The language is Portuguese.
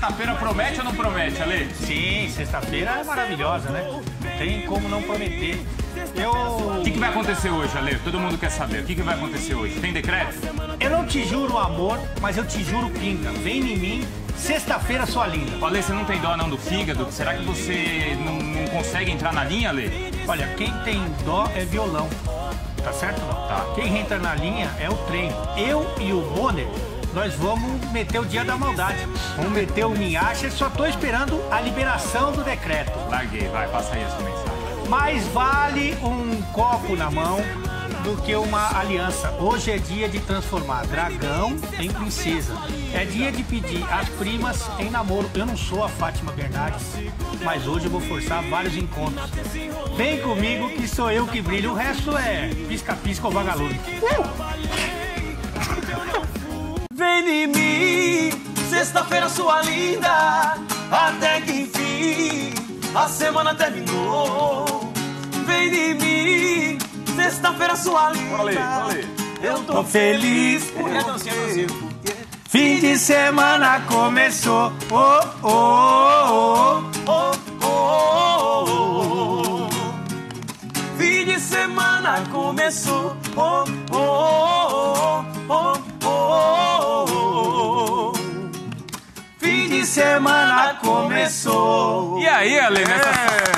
sexta-feira promete ou não promete, Ale? Sim, sexta-feira é maravilhosa, né? Não tem como não prometer. O que vai acontecer hoje, Ale? Todo mundo quer saber. O que vai acontecer hoje? Tem decreto? Eu não te juro amor, mas eu te juro pinga. Vem em mim, sexta-feira sua linda. Ale, você não tem dó não do fígado? Será que você não consegue entrar na linha, Ale? Olha, quem tem dó é violão. Tá certo ou não? Tá. Quem entra na linha é o treino. Eu e o Bonner, nós vamos meter o dia da maldade. Vamos meter o Ninhacha e só tô esperando a liberação do decreto. Larguei, vai, passa aí a sua mensagem. Mais vale um copo na mão do que uma aliança. Hoje é dia de transformar dragão em princesa. É dia de pedir as primas em namoro. Eu não sou a Fátima Bernardes, mas hoje eu vou forçar vários encontros. Vem comigo que sou eu que brilho. O resto é pisca-pisca ou vagalume. Vem em mim, sexta-feira sua linda, até que enfim a semana terminou. Vem em mim, sexta-feira sua linda. Valeu. Eu tô feliz porque Fim de semana começou. Oh, oh, oh, oh, oh, oh, oh. Fim de semana começou. Oh, oh, oh, oh, oh, oh. Fim de semana começou. E aí, Ale, nessa...